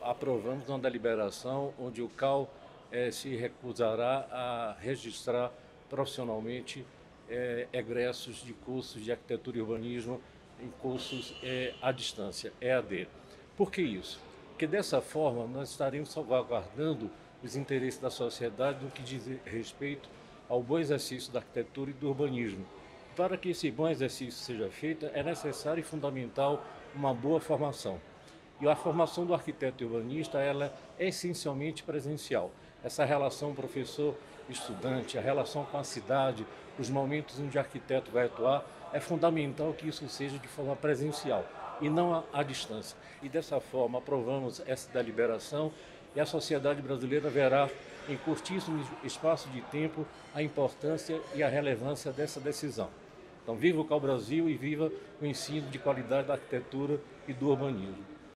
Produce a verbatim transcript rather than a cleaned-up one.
aprovamos uma deliberação onde o C A U eh, se recusará a registrar profissionalmente eh, egressos de cursos de arquitetura e urbanismo em cursos eh, à distância, E A D. Por que isso? Porque dessa forma nós estaremos salvaguardando os interesses da sociedade no que diz respeito ao bom exercício da arquitetura e do urbanismo. Para que esse bom exercício seja feito, é necessário e fundamental uma boa formação. E a formação do arquiteto e urbanista, ela é essencialmente presencial. Essa relação professor-estudante, a relação com a cidade, os momentos onde o arquiteto vai atuar, é fundamental que isso seja de forma presencial e não à distância. E dessa forma aprovamos essa deliberação e a sociedade brasileira verá em curtíssimo espaço de tempo a importância e a relevância dessa decisão. Então, viva o C A U Brasil e viva o ensino de qualidade da arquitetura e do urbanismo.